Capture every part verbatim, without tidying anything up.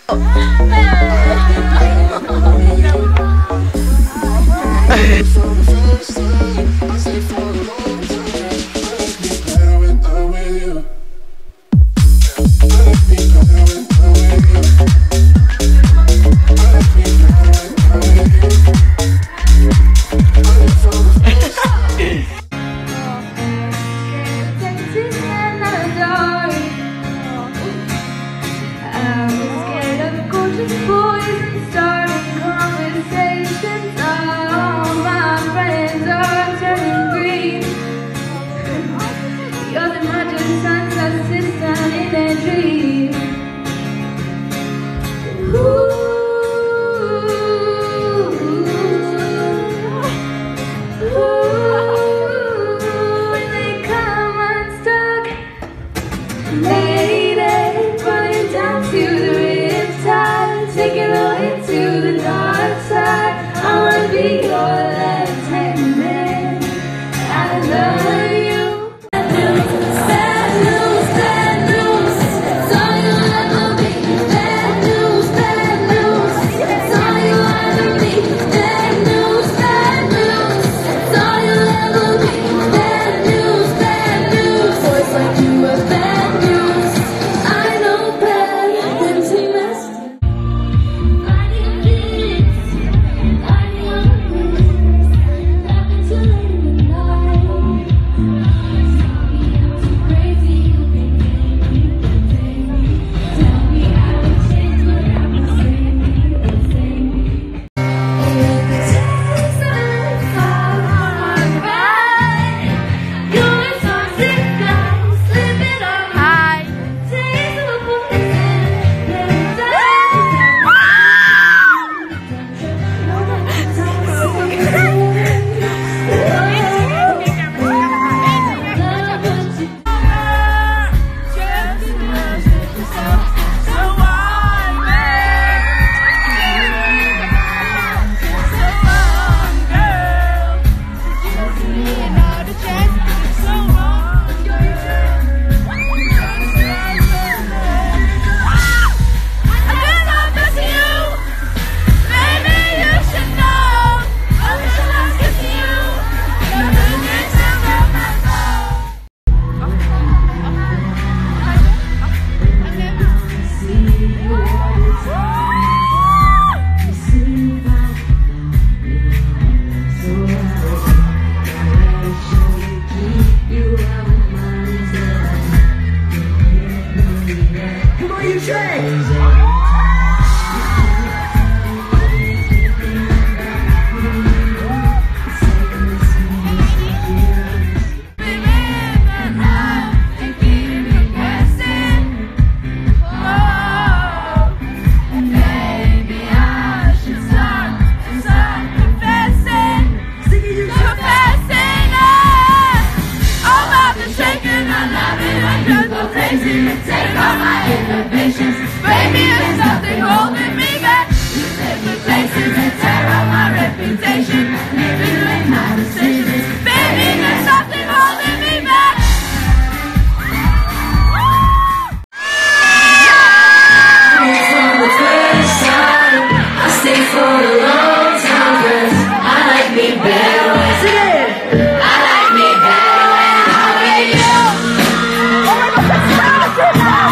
Sing it! I like me better when I'm with you. Oh my God, that's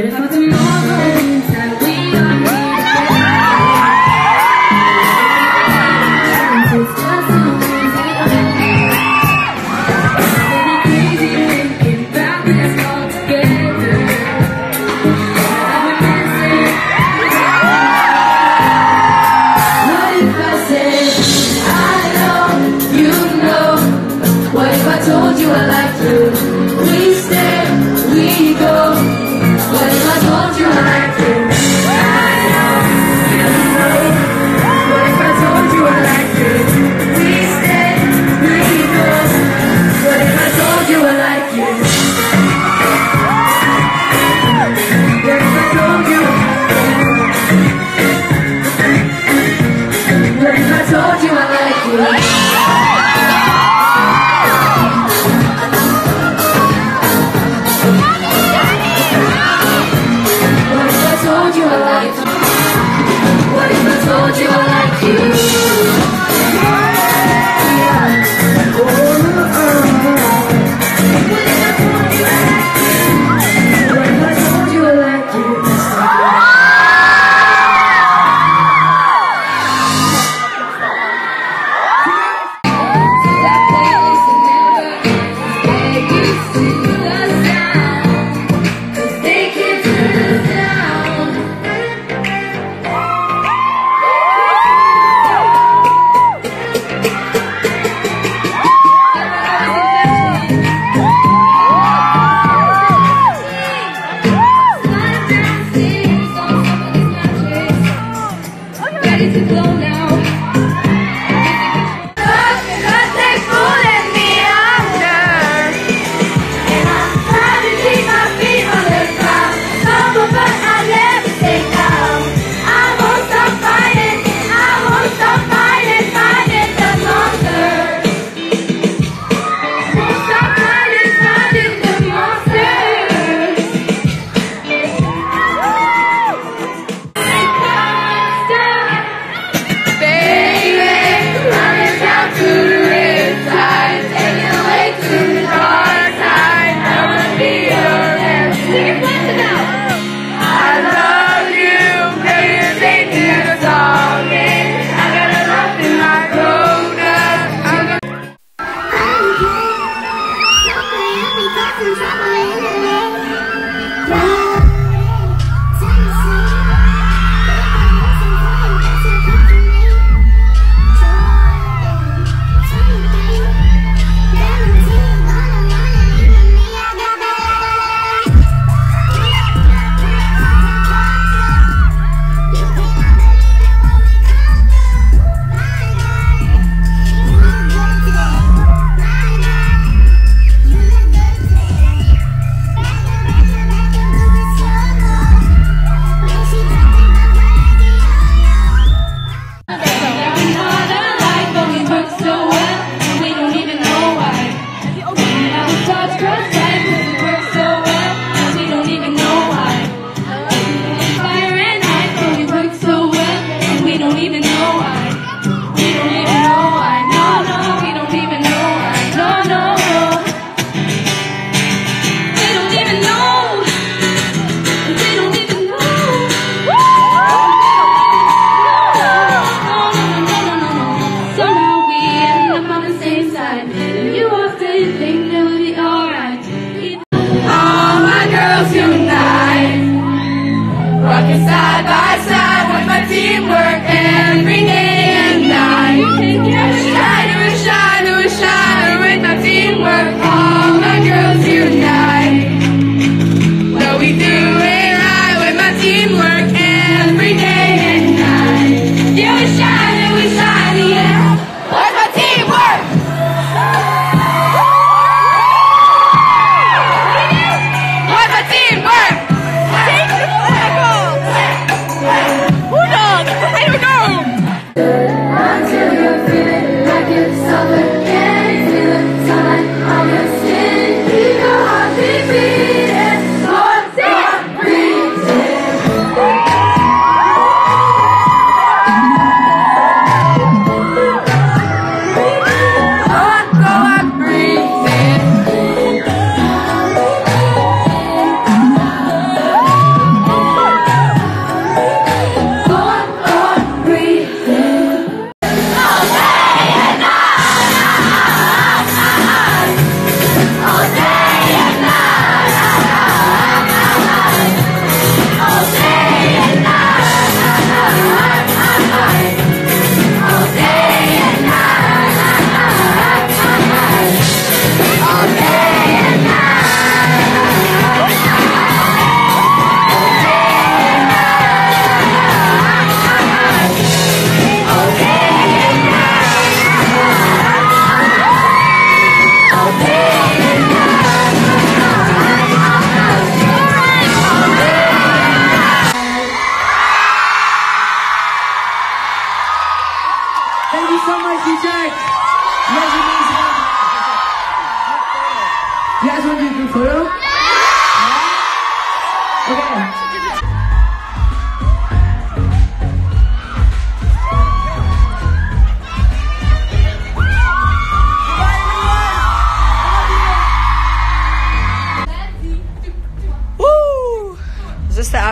if for tomorrow means that we are here together? It's just too easy. I've been crazy thinking about this all together. What if I said, I know, you know? What if I told you I like you? We stay, we go. What if I told you I like you? I know, you know. What if I told you I like you? We stay, we go. What if I told you I like you? What if I told you? What if I told you I like you? What if I told you I like you? What if I told you I like you? That place never ends. Get used to the sound, 'cause they can't turn us down. Ready to blow now. Cause they pulling me under, and I'm trying to keep my feet on the ground. Stumble, but I never stay down. I won't stop fighting, I won't stop fighting, fighting the monsters. Won't stop fighting, fighting the monsters. Side by side with my teamwork every day and night. Shine, we shine, we shine with my teamwork. All my girls unite. Well, we do it right with my teamwork every day and night. Yeah, we shine and we shine, yeah. Where's my teamwork? Where's my teamwork? Who knows?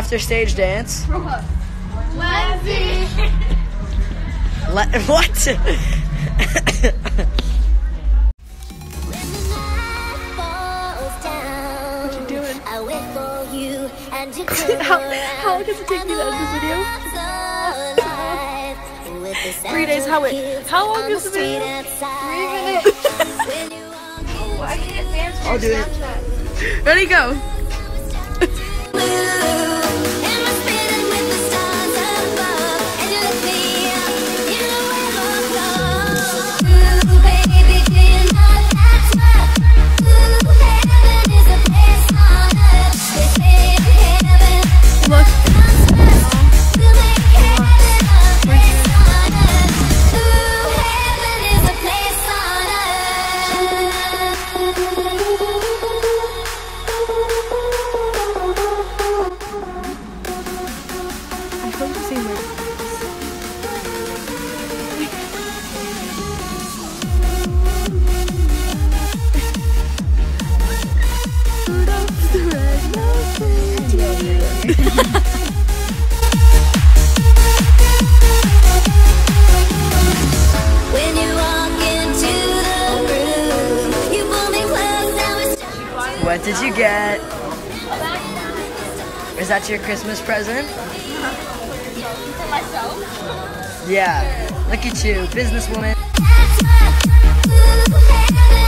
after stage dance. Leslie. Le- what? What you doing? I wait for you and you how, how long does it take me to end this video? Three days. How wait? How long is the video? Three minutes. Oh, I can advance I'll do it. Ready, go. What did you get? Is that your Christmas present? For myself? Yeah. Look at you, businesswoman. That's